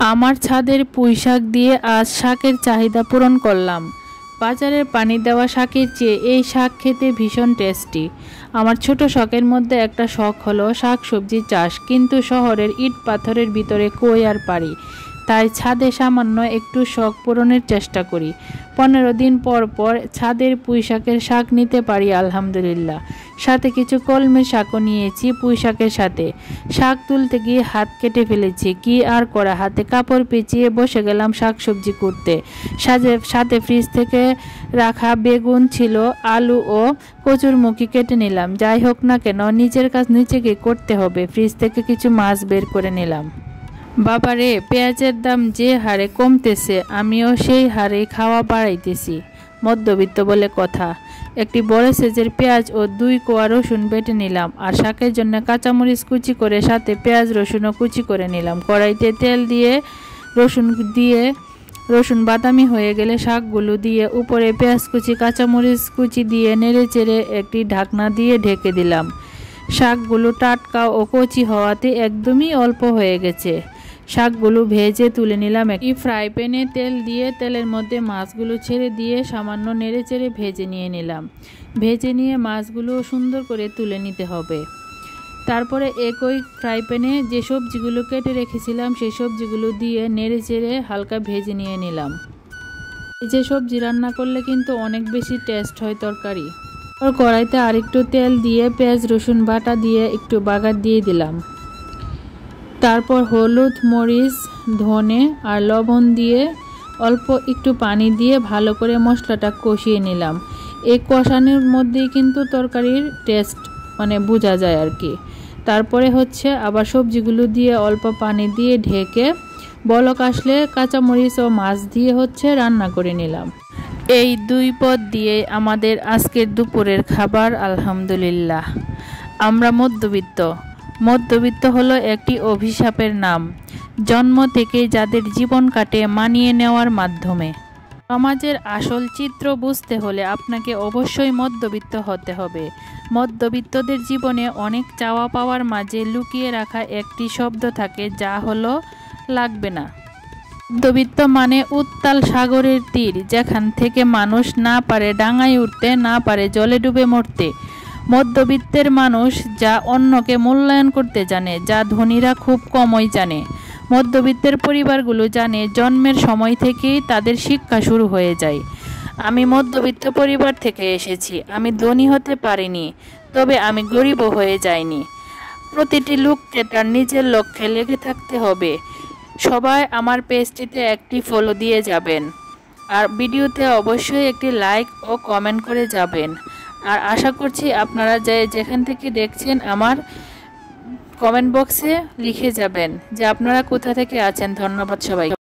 আমার ছাদের পুঁইশাক দিয়ে আজ শাকের চাহিদা পূরণ করলাম। বাজারের পানি দেওয়া শাকের চেয়ে এই শাক খেতে ভীষণ টেস্টি। আমার ছোট শখের মধ্যে একটা শখ হলো শাক সবজি চাষ, কিন্তু শহরের ইট পাথরের ভিতরে কই আর পারি। তাই ছাদে সামান্য একটু শখ পূরণের চেষ্টা করি। 15 দিন পর পর ছাদের পুঁইশাকের শাক নিতে পারি আলহামদুলিল্লাহ। সাথে কিছু কলমের শাকও নিয়েছি পুঁইশাকের সাথে। শাক তুলতে গিয়ে হাত কেটে ফেলেছি, কি আর করা, হাতে কাপড় পেঁচিয়ে বসে গেলাম শাক সবজি করতে। সাথে ফ্রিজ থেকে রাখা বেগুন ছিল, আলু ও কচুরমুখী কেটে নিলাম। যাই হোক না কেন, নিজের কাজ নিজেকে করতে হবে। ফ্রিজ থেকে কিছু মাছ বের করে নিলাম। বাবারে, পেঁয়াজের দাম যে হারে কমতেছে, আমিও সেই হারে খাওয়া বাড়াইতেছি। মধ্যবিত্ত বলে কথা। একটি বড় সাইজের পেঁয়াজ ও 2 কোয়া রসুন বেটে নিলাম, আর শাকের জন্য কাঁচামরিচ কুচি করে সাথে পেঁয়াজ রসুনও কুচি করে নিলাম। কড়াইতে তেল দিয়ে রসুন বাদামি হয়ে গেলে শাকগুলো দিয়ে উপরে পেঁয়াজ কুচি কাঁচামরিচ কুচি দিয়ে নেড়েচেড়ে একটি ঢাকনা দিয়ে ঢেকে দিলাম। শাকগুলো টাটকা ও কচি হওয়াতে একদমই অল্প হয়ে গেছে। শাকগুলো ভেজে তুলে নিলাম। একটি ফ্রাই প্যানে তেল দিয়ে তেলের মধ্যে মাছগুলো ছেড়ে দিয়ে সামান্য নেড়েচেড়ে ভেজে নিয়ে নিলাম। ভেজে নিয়ে মাছগুলো সুন্দর করে তুলে নিতে হবে। তারপরে একই ফ্রাই প্যানে যে সবজিগুলো কেটে রেখেছিলাম সেই সবজিগুলো দিয়ে নেড়েচেড়ে হালকা ভেজে নিয়ে নিলাম। এই যে সবজি রান্না করলে কিন্তু অনেক বেশি টেস্ট হয় তরকারি। কড়াইতে আরেকটু তেল দিয়ে পেঁয়াজ রসুন বাটা দিয়ে একটু বাগার দিয়ে দিলাম। তারপর হলুদ, মরিচ, ধনে আর লবণ দিয়ে অল্প একটু পানি দিয়ে ভালো করে মশলাটা কষিয়ে নিলাম। এই কষানোর মধ্যেই কিন্তু তরকারির টেস্ট বোঝা যায় আর কি। তারপরে আবার সবজিগুলো দিয়ে অল্প পানি দিয়ে ঢেকে বলক আসলে কাঁচামরিচ ও মাছ দিয়ে রান্না করে নিলাম। এই 2 পদ দিয়ে আমাদের আজকের দুপুরের খাবার আলহামদুলিল্লাহ। আমরা মধ্যবিত্ত হলো একটি অভিশাপের নাম। জন্ম থেকে যাদের জীবন কাটে মানিয়ে নেওয়ার মাধ্যমে। সমাজের আসল চিত্র বুঝতে হলে আপনাকে অবশ্যই মধ্যবিত্ত হতে হবে। মধ্যবিত্তদের জীবনে অনেক চাওয়া পাওয়ার মাঝে লুকিয়ে রাখা একটি শব্দ থাকে, যা হলো লাগবে না। মধ্যবিত্ত মানে উত্তাল সাগরের তীর, যেখান থেকে মানুষ না পারে ডাঙায় উঠতে, না পারে জলে ডুবে মরতে। মধ্যবিত্তের মানুষ যা অন্যকে মূল্যায়ন করতে জানে, যা ধনীরা খুব কমই জানে। মধ্যবিত্তের পরিবারগুলো জানে জন্মের সময় থেকেই তাদের শিক্ষা শুরু হয়ে যায়। আমি মধ্যবিত্ত পরিবার থেকে এসেছি। আমি ধনী হতে পারিনি, তবে আমি গরিবও হয়ে যাইনি। প্রতিটি লোককে তার নিজের লক্ষ্যে লেগে থাকতে হবে। সবাই আমার পেজটিতে একটি ফলো দিয়ে যাবেন, আর ভিডিওতে অবশ্যই একটি লাইক ও কমেন্ট করে যাবেন। আর আশা করছি আপনারা যেখান থেকে দেখছেন আমার কমেন্ট বক্সে লিখে যাবেন যে আপনারা কোথা থেকে আছেন। ধন্যবাদ সবাই।